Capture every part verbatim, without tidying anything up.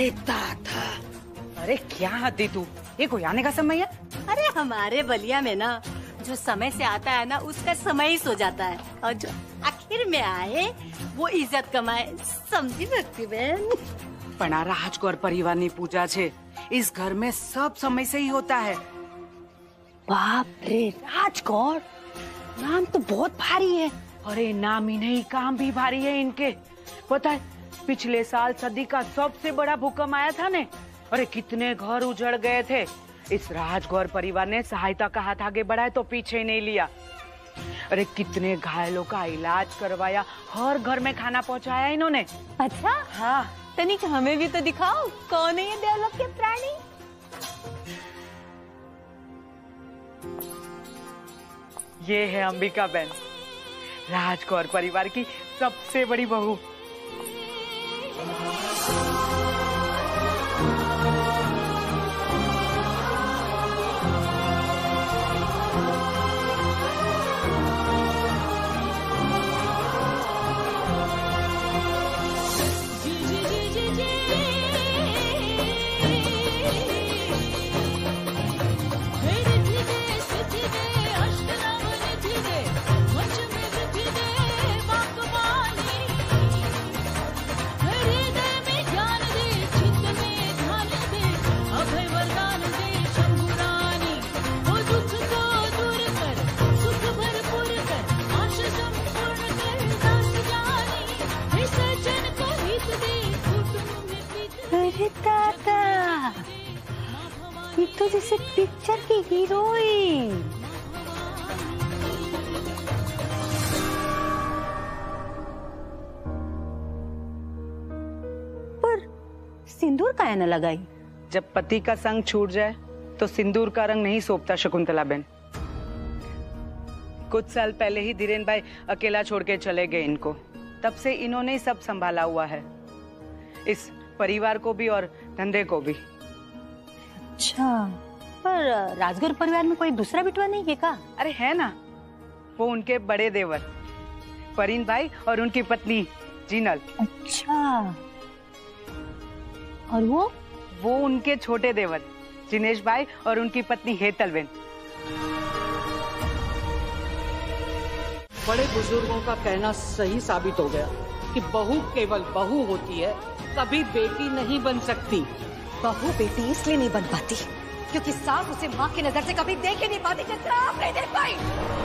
देता था। अरे क्या हद्दी तू, ये कोई आने का समय है? अरे हमारे बलिया में ना जो समय से आता है ना उसका समय ही सो जाता है, और जो आखिर में आए वो इज्जत कमाए, समझी भक्ति बहन। पना राजगौर परिवार ની पूजा छे, इस घर में सब समय से ही होता है। बाप रे, राजगौर नाम तो बहुत भारी है। अरे नाम ही नहीं, काम भी भारी है इनके। पता है पिछले साल सदी का सबसे बड़ा भूकंप आया था ने, अरे कितने घर उजड़ गए थे। इस राजगौर परिवार ने सहायता का हाथ आगे बढ़ाया तो पीछे नहीं लिया। अरे कितने घायलों का इलाज करवाया, हर घर में खाना पहुंचाया इन्होंने। अच्छा हाँ, तनिक हमें भी तो दिखाओ, कौन है ये देवलोक के प्राणी? ये है अंबिका बहन, राजगौर परिवार की सबसे बड़ी बहू। ये तो जैसे पिक्चर की हीरोइन। पर सिंदूर काहे न लगाई? जब पति का संग छूट जाए तो सिंदूर का रंग नहीं सोपता शकुंतला बहन। कुछ साल पहले ही धीरेन भाई अकेला छोड़ के चले गए इनको, तब से इन्होंने ही सब संभाला हुआ है, इस परिवार को भी और धंधे को भी। अच्छा, पर राजगौर परिवार में कोई दूसरा बिटवा नहीं है का? अरे है ना, वो उनके बड़े देवर परीन भाई और उनकी पत्नी जीनल। अच्छा, और वो वो उनके छोटे देवर जिनेश भाई और उनकी पत्नी हेतलबेन। बड़े बुजुर्गों का कहना सही साबित हो गया कि बहू केवल बहू होती है, कभी बेटी नहीं बन सकती। बहू बेटी इसलिए नहीं बन पाती क्योंकि सास उसे माँ की नजर से कभी देख ही नहीं पाती, जितना आप नहीं देख पाई।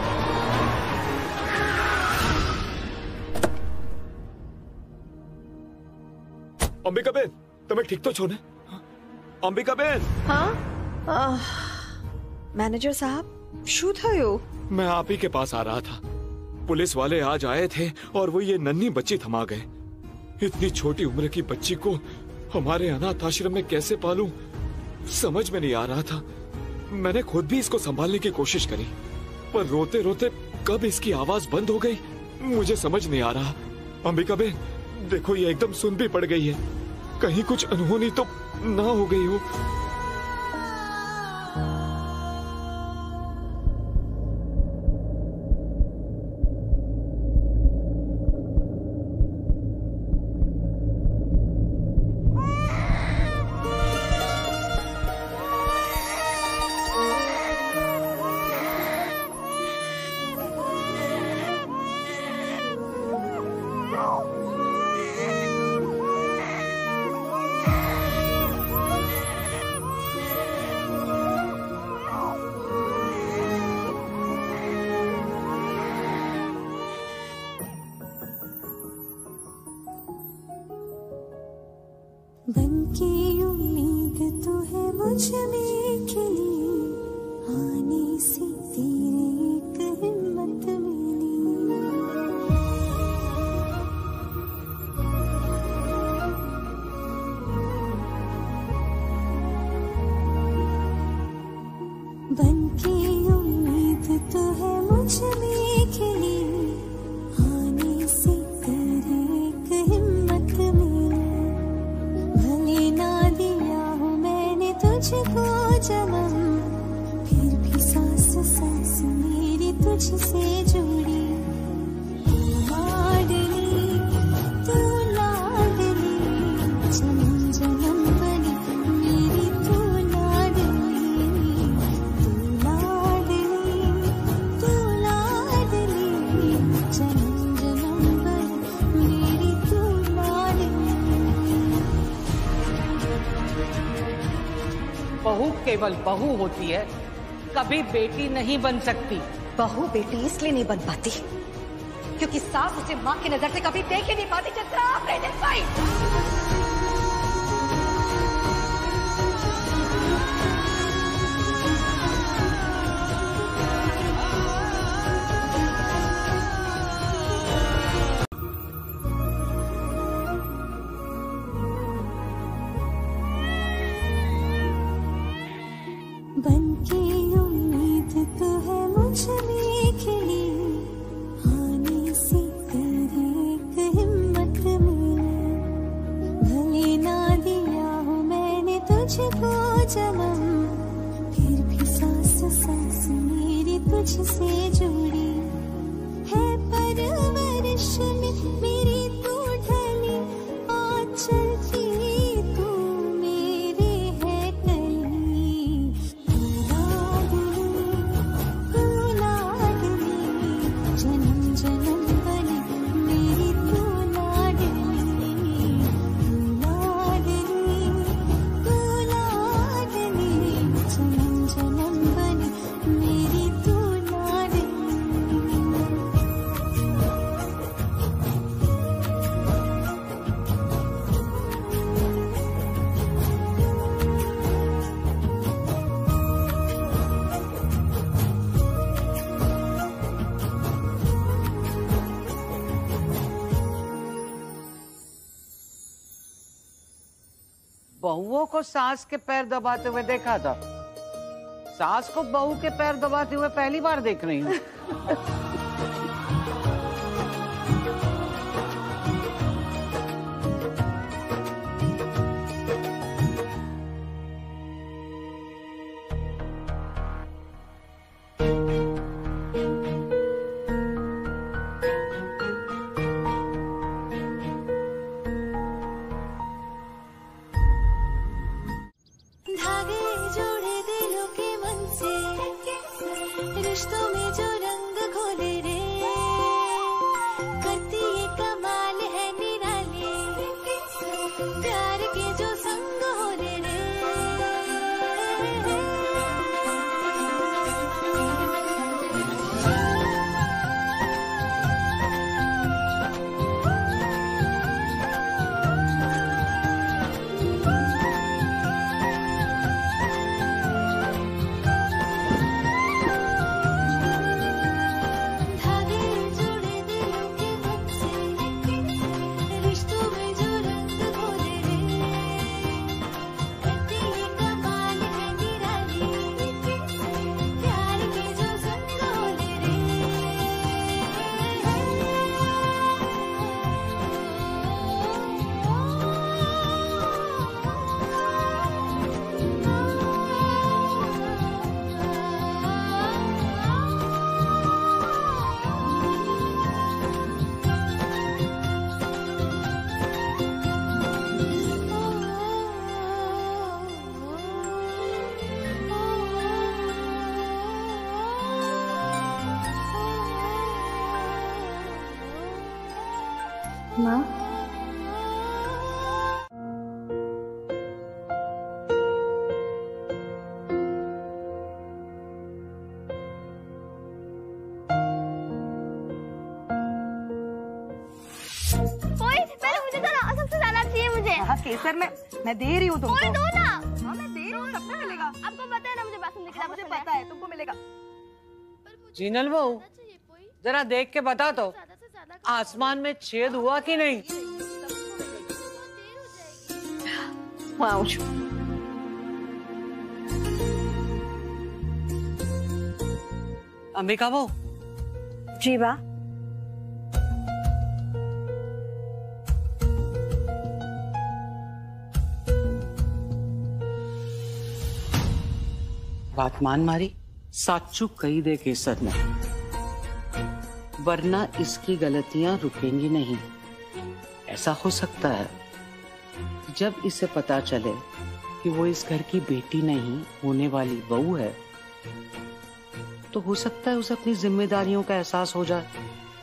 अंबिका बेन, तुम्हें ठीक तो छोने? अंबिका बेन। हाँ मैनेजर साहब, शू थयो? मैं आप ही के पास आ रहा था। पुलिस वाले आज आए थे और वो ये नन्ही बच्ची थमा गए। इतनी छोटी उम्र की बच्ची को हमारे अनाथ आश्रम में कैसे पालूं, समझ में नहीं आ रहा था। मैंने खुद भी इसको संभालने की कोशिश करी, पर रोते रोते कब इसकी आवाज बंद हो गई मुझे समझ नहीं आ रहा। अंबिका बेन देखो, ये एकदम सुन भी पड़ गई है, कहीं कुछ अनहोनी तो ना हो गई हो। बनकी उम्मीद तो है मुझ में खिली, आने से तेरे एक हिम्मत मिली। बनकी उम्मीद तो है मुझ में खिली, आने से तेरे एक हिम्मत मिली। भले ना दिया हो मैंने तुझको जन्म, फिर भी सांस सांस मेरी तुझसे जुड़ी। लाडली तू लाडली, जन्म जन्म केवल बहू होती है, कभी बेटी नहीं बन सकती। बहू बेटी इसलिए नहीं बन पाती क्योंकि सास उसे माँ की नजर से कभी देख ही नहीं पाती जितना आपने देख पाई। बनके उम्मीद तो है मुझ में खिली, आने से तेरी एक हिम्मत मिली। भले ना दिया हो मैंने तुझको जन्म, फिर भी सांस सांस मेरी तुझसे जुड़ी है। परवरिश में मेरी तू ढली, आज चलती तू मेरे है कली। जन्म जन्म बनी मेरी तू लाडली, तू लाडली, तू लाडली। जन्म जन्म बनी मेरी तू लाडली। बहुओं को सास के पैर दबाते हुए देखा था, सास को बहू के पैर दबाते हुए पहली बार देख रही हूँ। धागे जोड़े दिलों के मन से, रिश्तों में जो रंग घोले रे, करती ये कमाल है निराले, प्यार के जो संग होले रे। धागे जोड़े दिलों के मन से, रिश्तों में जो रंग घोले रे, करती ये कमाल है निराली, प्यार के जो संग होले रे। माँ, कोई पहले मुझे दो ना, सबसे ज्यादा चाहिए मुझे। हाँ केसर में मैं दे रही हूँ तुमको। कोई दो ना। हाँ मैं दे रही हूँ, सबको मिलेगा। आपको पता है ना मुझे बासुंदी कितना मुझे पसंद है। पता है तुमको मिलेगा। जीनल बहू, जरा देख के बता तो, आसमान में छेद हुआ कि नहीं? वाओ। अंबिका बहू, जी बा। बात मान मारी, साचू कही दे केसर ने, वरना इसकी गलतियां रुकेंगी नहीं। ऐसा हो सकता है जब इसे पता चले कि वो इस घर की बेटी नहीं होने वाली बहू है, तो हो सकता है उसे अपनी जिम्मेदारियों का एहसास हो जाए।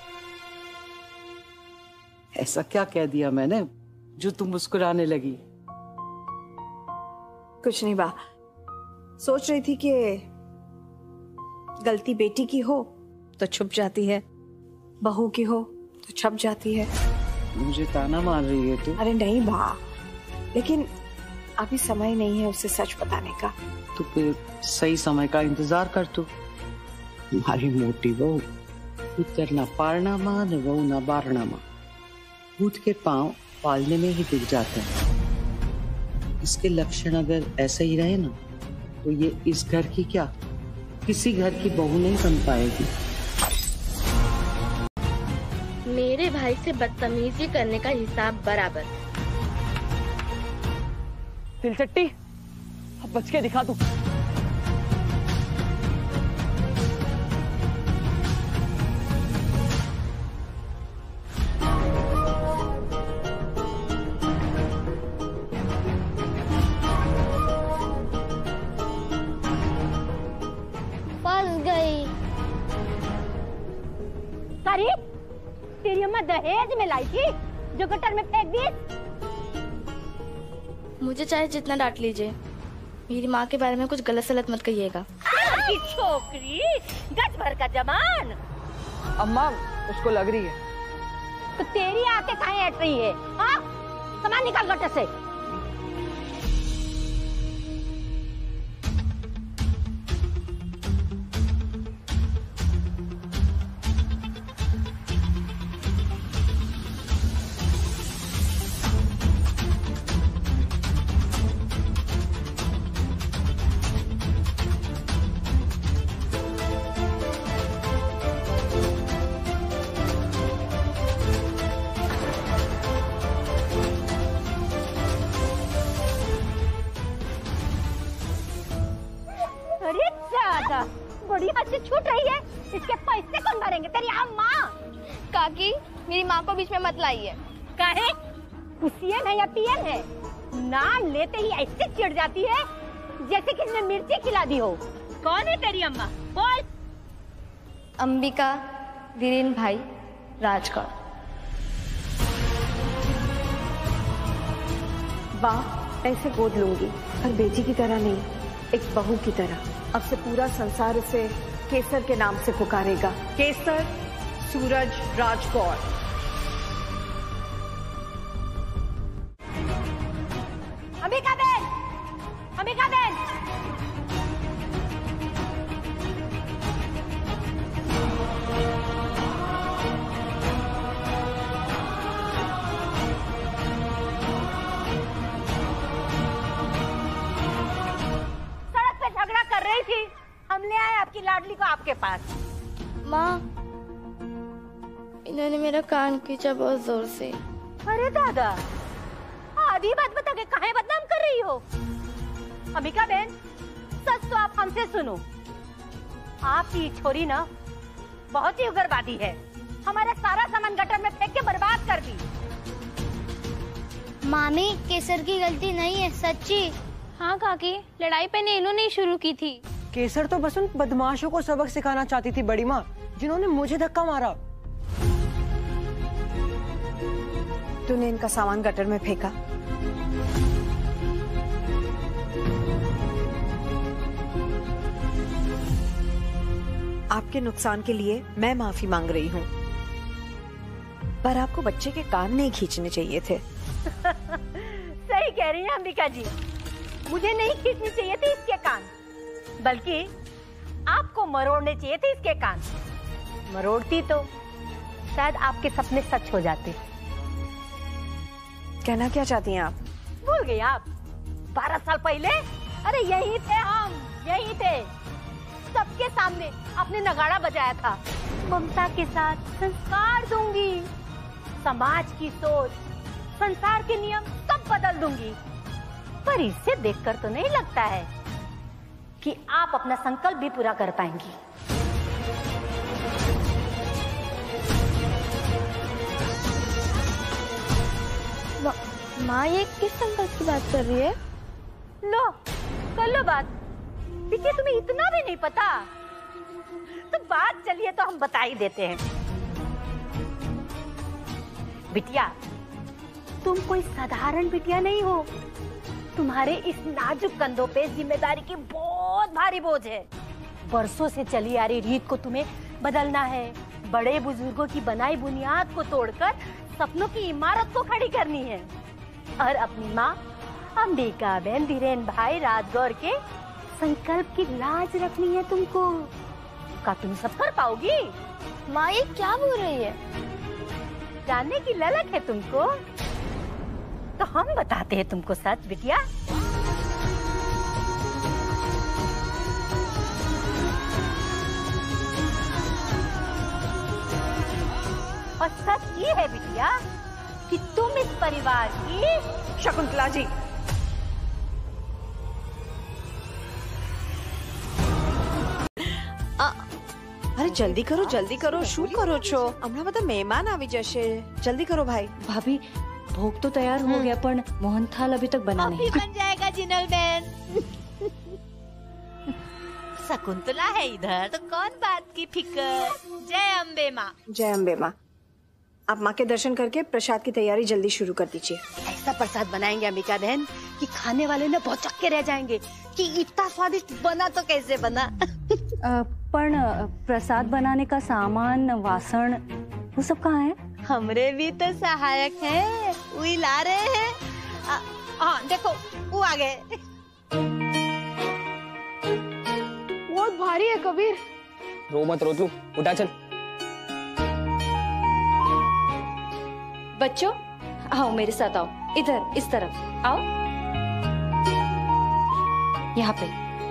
ऐसा क्या कह दिया मैंने जो तुम मुस्कुराने लगी? कुछ नहीं बा, सोच रही थी कि गलती बेटी की हो तो छुप जाती है, बहू की हो तो छप जाती है। मुझे ताना मार रही है तू? अरे नहीं बा, लेकिन अभी समय नहीं है उसे सच बताने का। तू फिर सही समय का इंतजार कर। तू हमारी मोटी बहू, उत्तर ना पारना माँ न बहू ना बारना माँ, भूत के पांव पालने में ही दिख जाते हैं। इसके लक्षण अगर ऐसे ही रहे ना तो ये इस घर की क्या किसी घर की बहू नहीं बन पाएगी। मेरे भाई से बदतमीजी करने का हिसाब बराबर। तिलचट्टी, अब बच के दिखा तू। फंस गई। अरे तेरी अम्मा दहेज में लाई थी जो गटर में फेंक दी। मुझे चाहे जितना डांट लीजिए, मेरी माँ के बारे में कुछ गलत सलत मत कहिएगा। की छोकरी, गज भर का जवान। अम्मा उसको लग रही है। तो तेरी आंखें कहाँ हट रही है? हाँ, सामान निकाल गटर से। अरे दादा, बड़ी हाथ से छूट रही है। इसके पैसे कौन भरेंगे? तेरी अम्मा। काकी, मेरी माँ को बीच में मत लाइए। काहे? कुसियन है या पियन है? नाम लेते ही ऐसे चिढ़ जाती है जैसे किसने मिर्ची खिला दी हो। कौन है तेरी अम्मा? बोल। अंबिका, वीरेन भाई, राजगढ़। बाप ऐसे गोद लूंगी, पर बेटी की तरह नहीं, एक बहू की तरह। अब से पूरा संसार उसे केसर के नाम से पुकारेगा। केसर सूरज राजगौर। अंबिका बहन, अंबिका बहन। हम ले आए आपकी लाडली को आपके पास। माँ, इन्होंने मेरा कान खींचा बहुत जोर से। अरे दादा, आधी बात बता के काहे बदनाम कर रही हो? अंबिका बहन, सच तो आप हमसे सुनो। आपकी छोरी ना बहुत ही उग्रवादी है। हमारा सारा सामान गटर में फेंक के बर्बाद कर दी। मामी, केसर की गलती नहीं है, सच्ची। हाँ काकी, लड़ाई पहले इन्होंने ही शुरू की थी। केसर तो बस उन बदमाशों को सबक सिखाना चाहती थी बड़ी माँ, जिन्होंने मुझे धक्का मारा। तूने इनका सामान गटर में फेंका। आपके नुकसान के लिए मैं माफी मांग रही हूँ, पर आपको बच्चे के कान नहीं खींचने चाहिए थे। सही कह रही हैं अंबिका जी, मुझे नहीं खींचने चाहिए थे इसके कान, बल्कि आपको मरोड़ने चाहिए थे इसके कान। मरोड़ती तो शायद आपके सपने सच हो जाते। कहना क्या चाहती हैं आप? भूल गई आप? बारह साल पहले, अरे यही थे हम, यही थे। सबके सामने आपने नगाड़ा बजाया था। ममता के साथ संस्कार दूंगी, समाज की सोच, संसार के नियम सब बदल दूंगी। पर इसे देखकर तो नहीं लगता है कि आप अपना संकल्प भी पूरा कर पाएंगी। माँ, ये किस संकल्प की बात कर रही है? लो, कर लो बात। पीछे तुम्हें इतना भी नहीं पता, तो बात चलिए तो हम बता ही देते हैं। बिटिया, तुम कोई साधारण बिटिया नहीं हो। तुम्हारे इस नाजुक कंधों पे जिम्मेदारी की बहुत बहुत भारी बोझ है। बरसों से चली आ रही रीत को तुम्हें बदलना है। बड़े बुजुर्गों की बनाई बुनियाद को तोड़कर सपनों की इमारत को खड़ी करनी है और अपनी माँ अंबिका बहन, धीरेन भाई, राजगौर के संकल्प की लाज रखनी है तुमको। क्या तुम सब कर पाओगी? माँ ये क्या बोल रही है? जानने की ललक है तुमको, तो हम बताते हैं तुमको सच बिटिया। और सच ये है बिटिया कि तुम इस परिवार की शकुंतला जी, अरे जल्दी करो जल्दी करो, શું કરો છો? હમણાં બધા મહેમાન આવી જશે, જલ્દી કરો ભાઈ। भाभी भोग तो तैयार हो गया पर मोहनथाल अभी तक बना नहीं। बन जाएगा जिनल बहन। शकुंतला है इधर तो कौन बात की फिक्र। जय अम्बे माँ। जय अम्बे माँ। आप माँ के दर्शन करके प्रसाद की तैयारी जल्दी शुरू कर दीजिए। ऐसा प्रसाद बनाएंगे अंबिका बहन कि खाने वाले ना बहुत चक्के रह जाएंगे कि इतना स्वादिष्ट बना तो कैसे बना। पर प्रसाद बनाने का सामान, वासण, वो सब कहाँ है? हमरे भी तो सहायक हैं, वही ला रहे हैं। हाँ देखो वो आ गए। बहुत भारी है कबीर। रो मत रोतलू, उठा चल। बच्चों आओ मेरे साथ आओ, इधर इस तरफ आओ, यहाँ पे।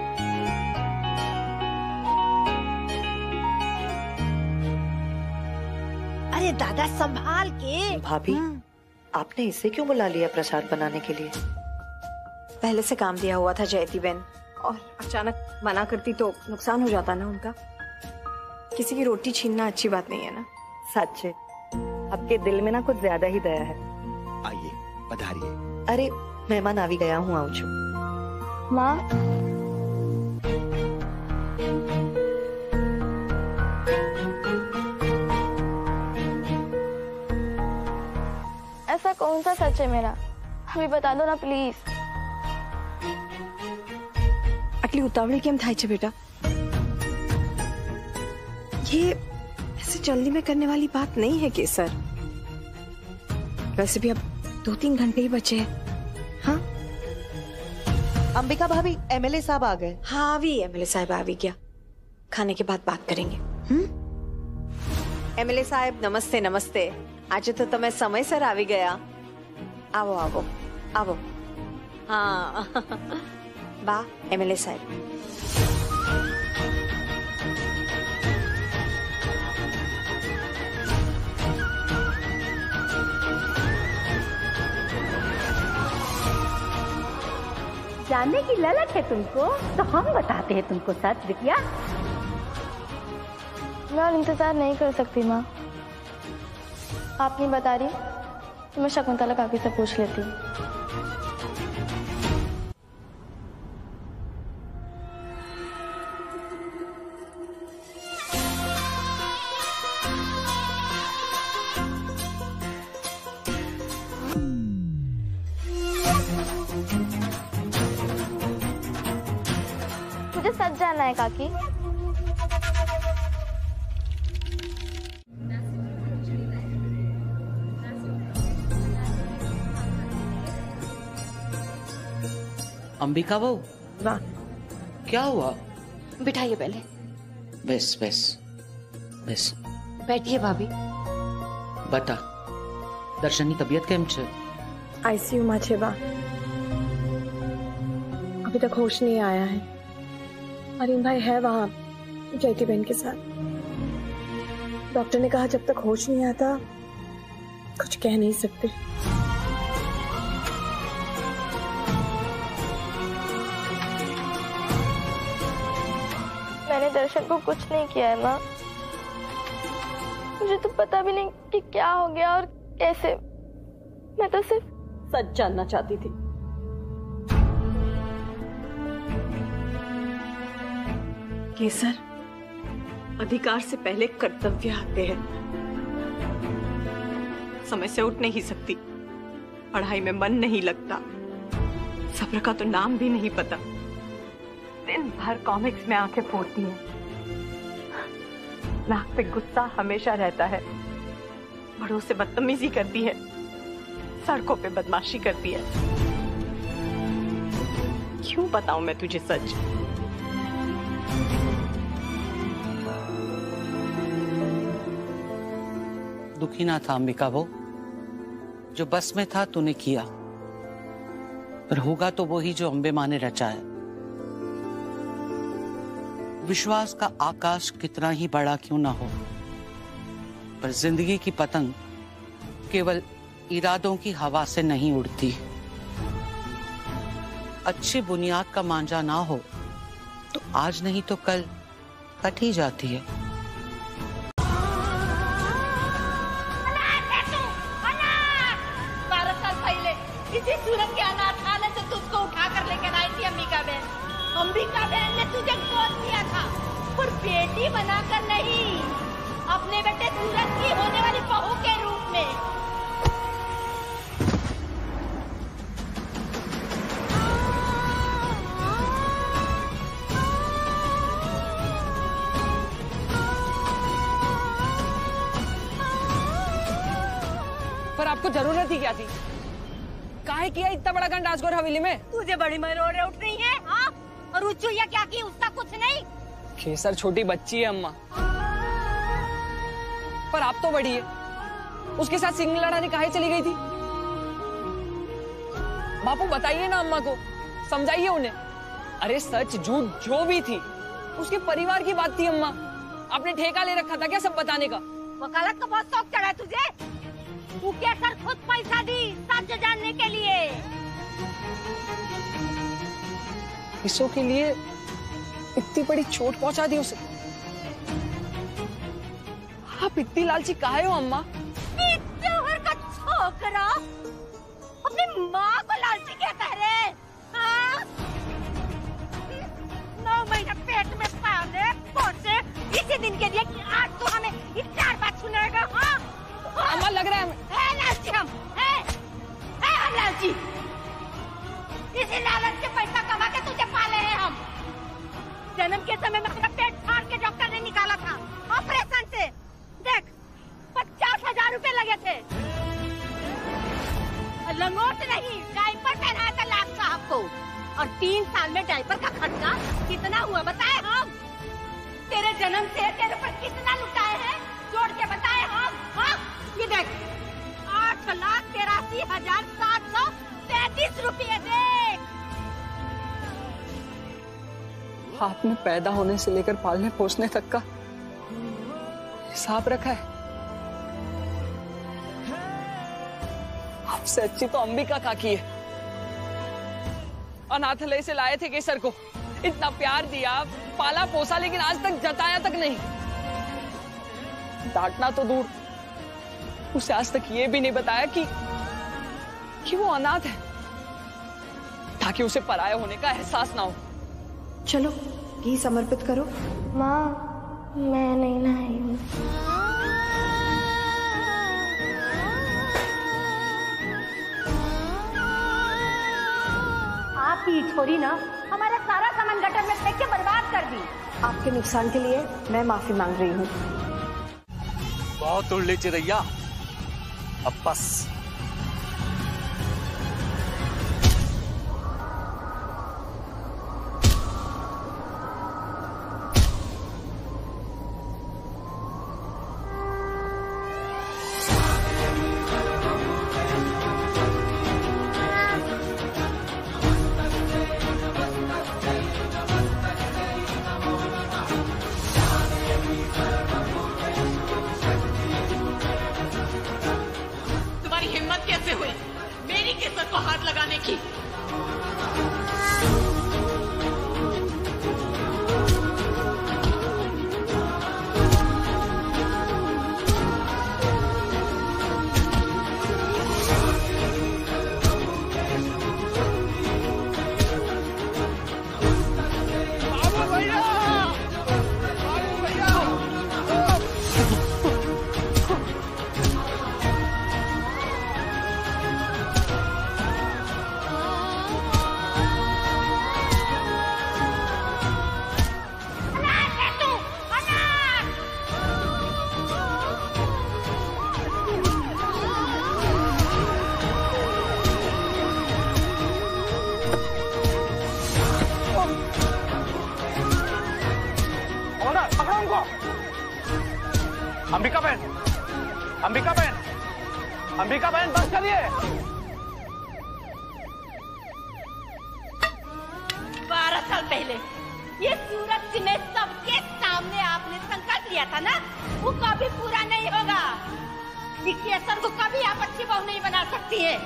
अरे दादा संभाल के। भाभी आपने इसे क्यों बुला लिया प्रसाद बनाने के लिए? पहले से काम दिया हुआ था जयती बहन, और अचानक मना करती तो नुकसान हो जाता ना उनका। किसी की रोटी छीनना अच्छी बात नहीं है ना। सच है, आपके दिल में ना कुछ ज्यादा ही दया है। आइए पधारिए। अरे मेहमान आ भी गया हूँ, आओ छो। माँ ऐसा कौन सा सच है मेरा? हमें बता दो ना प्लीज। आटली उतावળી કેમ થાય છે बेटा? ये ऐसे जल्दी में करने वाली बात नहीं है केसर। वैसे भी अब दो तीन घंटे ही बचे हैं। हाँ अंबिका भाभी, एमएलए साहब आ गए। हाँ अभी एमएलए साहब आ भी गया, खाने के बाद बात करेंगे। हम्म एमएलए साहब नमस्ते नमस्ते। आज तो તમે સમયસર આવી ગયા। આવો આવો આવો। हाँ बा एमएलए साहब। जानने की ललक है तुमको, तो हम बताते हैं तुमको सच बिटिया। मैं और इंतजार नहीं कर सकती माँ। आप नहीं बता रही तो मैं शकुंतला काकी से पूछ लेती हूँ। मुझे सच जानना है काकी। अंबिका बहू, वाह क्या हुआ? बिठाइए पहले। बस बस बस बैठिए भाभी। बता, दर्शननी तबीयत केम छे? आईसीयू में छे बा। अभी तक होश नहीं आया है। अरिन भाई है वहाँ जयती बहन के साथ। डॉक्टर ने कहा जब तक होश नहीं आता कुछ कह नहीं सकते। मैंने दर्शन को कुछ नहीं किया है माँ। मुझे तो पता भी नहीं कि क्या हो गया और कैसे। मैं तो सिर्फ सच जानना चाहती थी। केसर, अधिकार से पहले कर्तव्य आते हैं। समय से उठ नहीं सकती, पढ़ाई में मन नहीं लगता, सब्र का तो नाम भी नहीं पता। दिन भर कॉमिक्स में आंखें फोड़ती है, नाक पे गुस्सा हमेशा रहता है, बड़ों से बदतमीजी करती है, सड़कों पे बदमाशी करती है। क्यों बताऊं मैं तुझे सच? दुखी ना था अंबिका वो, जो बस में था तूने किया, पर होगा तो वही जो अंबे माँ ने रचा है। विश्वास का आकाश कितना ही बड़ा क्यों ना हो, पर जिंदगी की पतंग केवल इरादों की हवा से नहीं उड़ती। अच्छी बुनियाद का मांझा ना हो तो आज नहीं तो कल कट ही जाती है। बारह साल पहले इसी सूरत के अनाथालय से तुझको उठा कर लेकर आई थी अंबिका बहन। अंबिका बहन ने तुझे गोद लिया था, पर बेटी बनाकर नहीं, अपने बेटे सूरज की होने वाली बहू के रूप में। पर आपको जरूरत ही क्या थी? काहे किया इतना बड़ा कांड राजगौर हवेली में? तुझे बड़ी मरोड़े उठ रही है, हाँ? और उस चुहिया क्या की, उसका कुछ नहीं। खेसर छोटी बच्ची है अम्मा, पर आप तो बड़ी है। उसके साथ सिंह लड़ाने काहे चली गई थी? बापू बताइए ना अम्मा को, समझाइए उन्हें। अरे सच झूठ जो भी थी, उसके परिवार की बात थी अम्मा। आपने ठेका ले रखा था क्या सब बताने का? वकालत का बहुत शौक चढ़ा है तुझे। तू कैसर खुद पैसा दी सच जानने के लिए। हिस्सों के लिए इतनी बड़ी चोट पहुंचा दी उसे। आप इतनी लालची काहे हो अम्मा? जौहर का छोकरा अपनी माँ को लालची कहता है, हाँ? नौ महीने पेट में पाले पोसे इसी दिन के लिए कि आज तो हमें इस चार बात सुनेगा, हाँ? अम्मा लग रहा है हमें। है लालची हम, है, है हम लालची। इसी लालच से पैसा कमा के तुझे पाले हैं हम। जन्म के समय में अपना पेट फाड़ के डॉक्टर ने निकाला था ऑपरेशन से। देख, पचास हजार रुपए लगे थे। लंगोट नहीं, डायपर पहनाया था लाख साहब को। और तीन साल में डायपर का खर्चा कितना हुआ बताए हम? तेरे जन्म से तेरे पर कितना लुटाए हैं जोड़ के बताए हम, हाँ? ये देख, आठ लाख तिरासी हजार सात सौ तैतीस रुपये देख। आपने पैदा होने से लेकर पालने पोसने तक का हिसाब रखा है। आपसे अच्छी तो अंबिका काकी है। अनाथालय से लाए थे केसर को, इतना प्यार दिया, पाला पोसा, लेकिन आज तक जताया तक नहीं। डांटना तो दूर, उसे आज तक ये भी नहीं बताया कि कि वो अनाथ है, ताकि उसे पराया होने का एहसास ना हो। चलो घी समर्पित करो। माँ, मैं नहीं नहाई हूँ। आप ही छोरी ना हमारा सारा सामान गटर में फेंक के बर्बाद कर दी। आपके नुकसान के लिए मैं माफी मांग रही हूँ। बहुत उड़ ले चिरैया, अब बस। अंबिका बहन, अंबिका बहन, अंबिका बहन बस करिए। बारह साल पहले ये सूरज में सबके सामने आपने संकल्प लिया था ना, वो कभी पूरा नहीं होगा। केसर को कभी आप अच्छी बहू नहीं बना सकती है।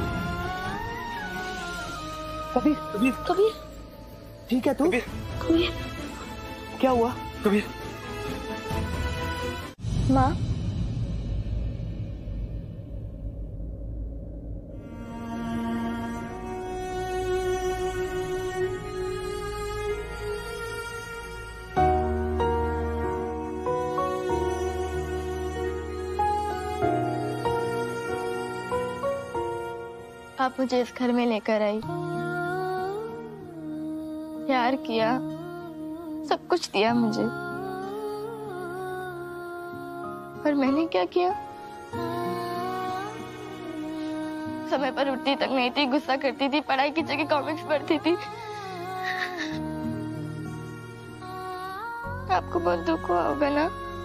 कबीर, कबीर, कबीर, ठीक है तू? कबीर, क्या हुआ? कबीर, माँ, आप मुझे इस घर में लेकर आई, प्यार किया, सब कुछ दिया मुझे, पर मैंने क्या किया? समय पर उठती तक नहीं थी, गुस्सा करती थी, पढ़ाई की जगह कॉमिक्स पढ़ती थी। आपको बहुत दुख हुआ होगा ना?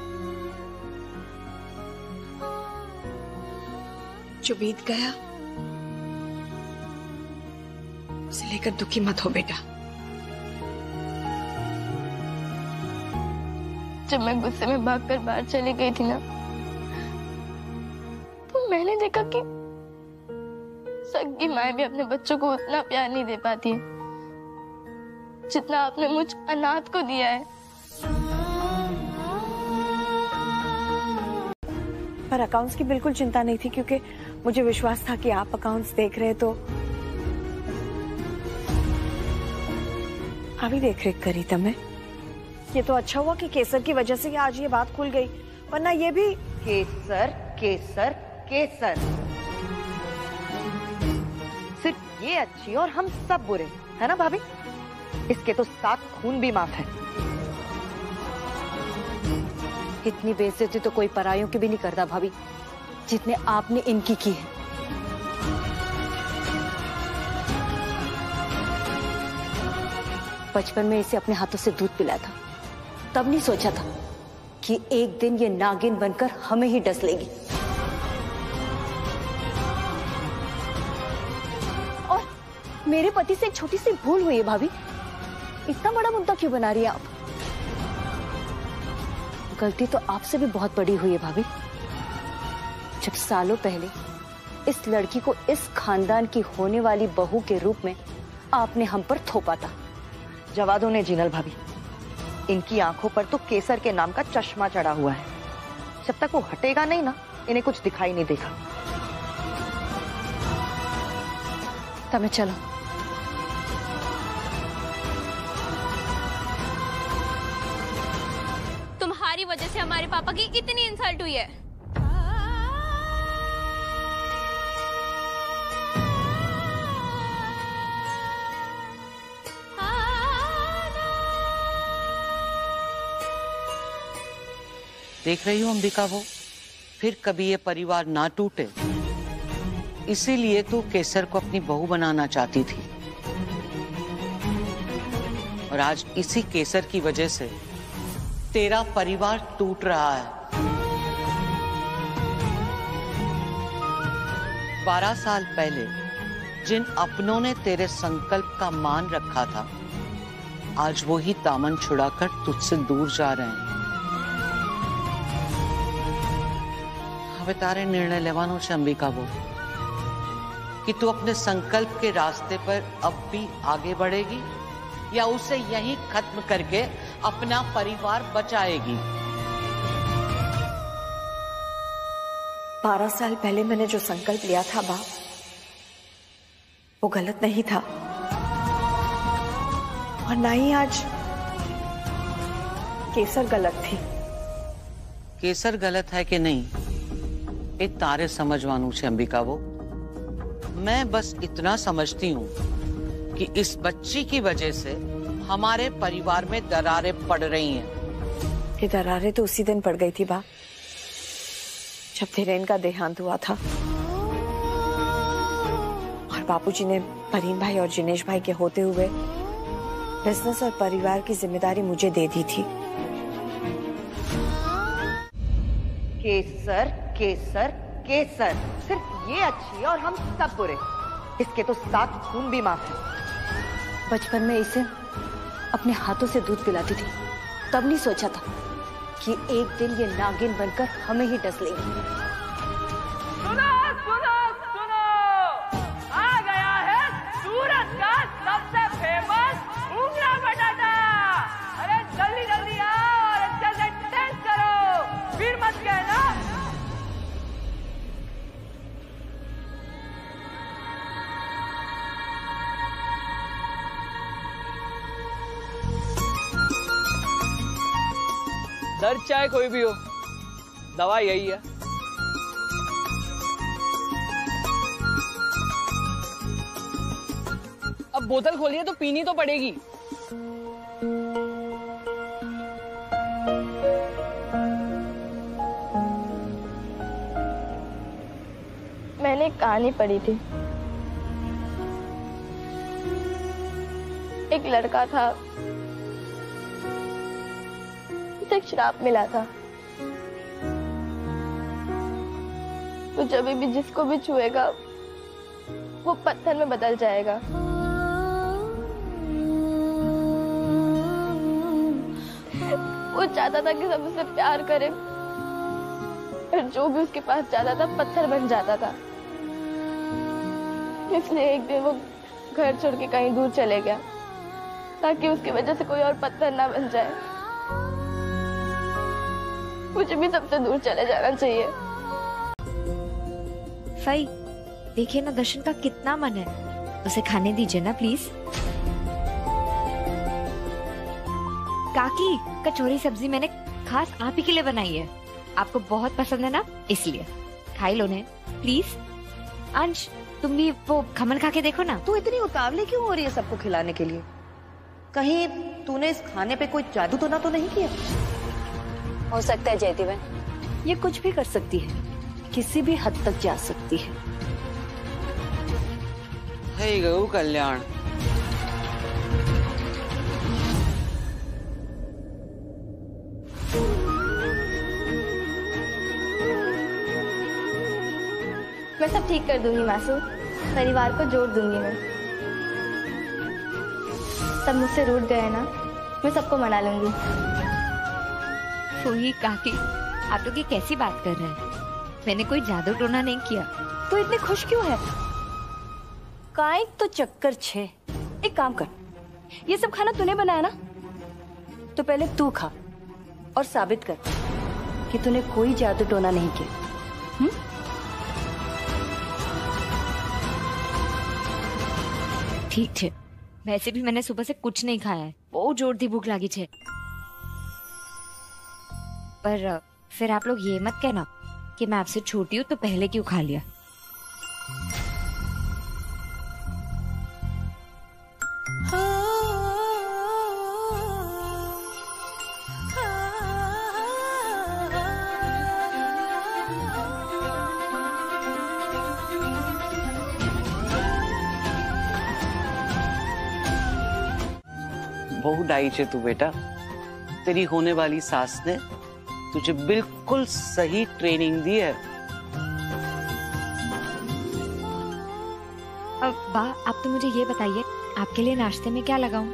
जो बीत गया उसे लेकर दुखी मत हो बेटा। जब मैं गुस्से में भागकर बाहर चली गई थी ना, तो मैंने देखा कि सगी माँ भी अपने बच्चों को उतना प्यार नहीं दे पाती है जितना आपने मुझ अनाथ को दिया है। पर अकाउंट्स की बिल्कुल चिंता नहीं थी, क्योंकि मुझे विश्वास था कि आप अकाउंट्स देख रहे तो अभी देख रेख करी तमें। ये तो अच्छा हुआ कि केसर की वजह से आज ये बात खुल गई, वरना ये भी केसर केसर केसर, सिर्फ ये अच्छी और हम सब बुरे, है ना भाभी? इसके तो सात खून भी माफ है। इतनी बेइज्जती तो कोई परायों की भी नहीं करता भाभी, जितने आपने इनकी की है। बचपन में इसे अपने हाथों से दूध पिलाया था, तब नहीं सोचा था कि एक दिन ये नागिन बनकर हमें ही डस लेगी। और मेरे पति से एक छोटी सी भूल हुई है भाभी, इतना बड़ा मुद्दा क्यों बना रही है आप? गलती तो आपसे भी बहुत बड़ी हुई है भाभी। जब सालों पहले इस लड़की को इस खानदान की होने वाली बहू के रूप में आपने हम पर थोपा था। जवा दो ने जीनल भाभी, इनकी आंखों पर तो केसर के नाम का चश्मा चढ़ा हुआ है। जब तक वो हटेगा नहीं ना, इन्हें कुछ दिखाई नहीं देगा। तमें चलो। तुम्हारी वजह से हमारे पापा की कितनी इंसल्ट हुई है। देख रही हूँ अंबिका, वो फिर कभी ये परिवार ना टूटे, इसीलिए तू केसर को अपनी बहू बनाना चाहती थी, और आज इसी केसर की वजह से तेरा परिवार टूट रहा है। बारह साल पहले जिन अपनों ने तेरे संकल्प का मान रखा था, आज वो ही दामन छुड़ाकर तुझसे दूर जा रहे हैं। હવે તારે निर्णय લેવાનો છે અંબિકા બહુ, कि तू अपने संकल्प के रास्ते पर अब भी आगे बढ़ेगी या उसे यहीं खत्म करके अपना परिवार बचाएगी। बारह साल पहले मैंने जो संकल्प लिया था बाप, वो गलत नहीं था, और ना ही आज केसर गलत थी। केसर गलत है कि नहीं, ए तारे समझवानू छे अंबिका वो। मैं बस इतना समझती हूँ कि इस बच्ची की वजह से हमारे परिवार में दरारें पड़ रही हैं। ये दरारें तो उसी दिन पड़ गई थी बाप, जब धीरेन का देहांत हुआ था और बापूजी ने परीन भाई और जिनेश भाई के होते हुए बिजनेस और परिवार की जिम्मेदारी मुझे दे दी थी। केसर केसर केसर, सिर्फ ये अच्छी है और हम सब बुरे। इसके तो सात खून भी माफ है। बचपन में इसे अपने हाथों से दूध पिलाती थी, तब नहीं सोचा था कि एक दिन ये नागिन बनकर हमें ही डस लेगी। सुनो सुनो सुनो, आ गया है सूरत का सबसे फेमस उंगला बटाटा। अरे जल्दी जल्दी आओ और अच्छे से टेस्ट करो, फिर मत कहना। सर चाहे कोई भी हो, दवा यही है। अब बोतल खोलिए तो पीनी तो पड़ेगी। मैंने एक कहानी पढ़ी थी। एक लड़का था, उसे एक श्राप मिला था। वो जब भी जिसको भी छुएगा वो पत्थर में बदल जाएगा। वो चाहता था कि सब उससे प्यार करे, और जो भी उसके पास जाता था पत्थर बन जाता था। इसलिए एक दिन वो घर छोड़ के कहीं दूर चले गया, ताकि उसकी वजह से कोई और पत्थर ना बन जाए। मुझे भी सबसे दूर चले जाना चाहिए। फाई, देखिए ना दर्शन का कितना मन है, उसे खाने दीजिए ना प्लीज। काकी, कचौरी सब्जी मैंने खास आप ही के लिए बनाई है, आपको बहुत पसंद है ना, इसलिए खाई लो ने प्लीज। अंश, तुम भी वो खमन खा के देखो ना। तू इतनी उतावली क्यों हो रही है सबको खिलाने के लिए? कहीं तूने इस खाने पे कोई जादू तो ना तो नहीं किया? हो सकता है जयती बहन, ये कुछ भी कर सकती है, किसी भी हद तक जा सकती है। हे गौ कल्याण, मैं सब ठीक कर दूंगी मासू, परिवार को जोड़ दूंगी मैं। सब मुझसे रूठ गए ना, मैं सबको मना लूंगी। वही काकी, आप लोग ये कैसी बात कर रहे हैं? मैंने कोई जादू टोना नहीं किया। तू इतनी खुश क्यों है? काइक तो चक्कर छे। एक काम कर, ये सब खाना तूने बनाया ना, तो पहले तू खा और साबित कर कि तूने कोई जादू टोना नहीं किया। हुँ? ठीक है, वैसे भी मैंने सुबह से कुछ नहीं खाया है, बहुत जोर दी भूख लगी है। पर फिर आप लोग ये मत कहना कि मैं आपसे छोटी हूँ तो पहले क्यों खा लिया। बहुत डाई छे तू बेटा, तेरी होने वाली सास ने तुझे बिल्कुल सही ट्रेनिंग दी है। अब बा, आप तो मुझे ये बताइए, आपके लिए नाश्ते में क्या लगाऊं?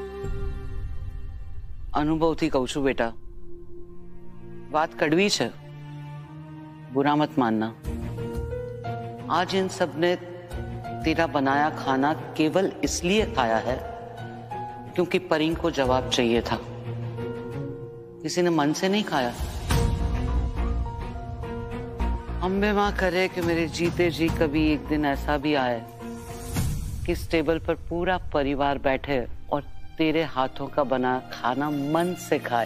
अनुभव थी कहू छू बेटा, बात कड़वी है, बुरा मत मानना। आज इन सब ने तेरा बनाया खाना केवल इसलिए खाया है क्योंकि परिंग को जवाब चाहिए था, किसी ने मन से नहीं खाया। अम्बे माँ करे कि मेरे जीते जी कभी एक दिन ऐसा भी आए कि इस टेबल पर पूरा परिवार बैठे और तेरे हाथों का बना खाना मन से खाए।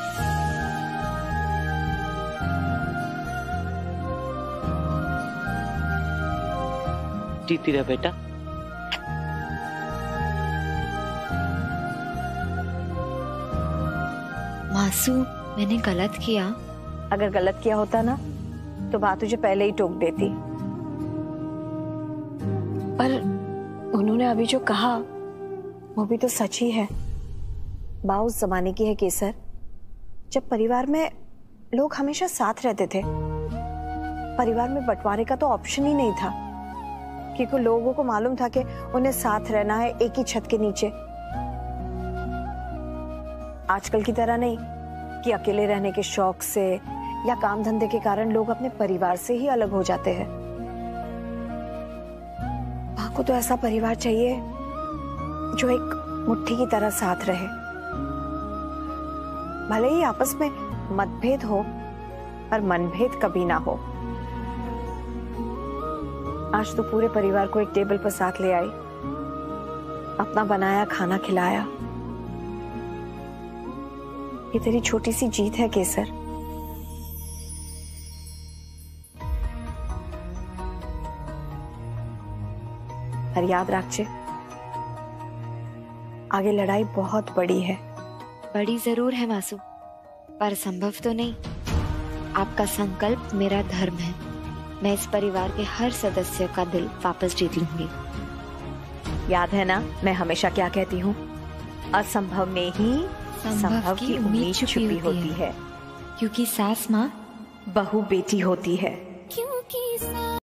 जीती रहे बेटा। मासू, मैंने गलत किया? अगर गलत किया होता ना तो बात तुझे पहले ही टोक देती, पर उन्होंने अभी जो कहा वो भी तो सच ही है। बात उस जमाने की है केसर, जब परिवार में लोग हमेशा साथ रहते थे परिवार में बंटवारे का तो ऑप्शन ही नहीं था, क्योंकि लोगों को मालूम था कि उन्हें साथ रहना है एक ही छत के नीचे। आजकल की तरह नहीं कि अकेले रहने के शौक से या काम धंधे के कारण लोग अपने परिवार से ही अलग हो जाते हैं। माँ को तो ऐसा परिवार चाहिए जो एक मुट्ठी की तरह साथ रहे। भले ही आपस में मतभेद हो पर मनभेद कभी ना हो। आज तो पूरे परिवार को एक टेबल पर साथ ले आई, अपना बनाया खाना खिलाया। ये तेरी छोटी सी जीत है केसर। पर याद रखिए, आगे लड़ाई बहुत बड़ी है। बड़ी जरूर है मासू, पर संभव तो नहीं। आपका संकल्प मेरा धर्म है। मैं इस परिवार के हर सदस्य का दिल वापस जीत लूंगी। याद है ना मैं हमेशा क्या कहती हूँ? असंभव में ही संभव की उम्मीद छुपी होती है, क्योंकि सास माँ बहू बेटी होती है।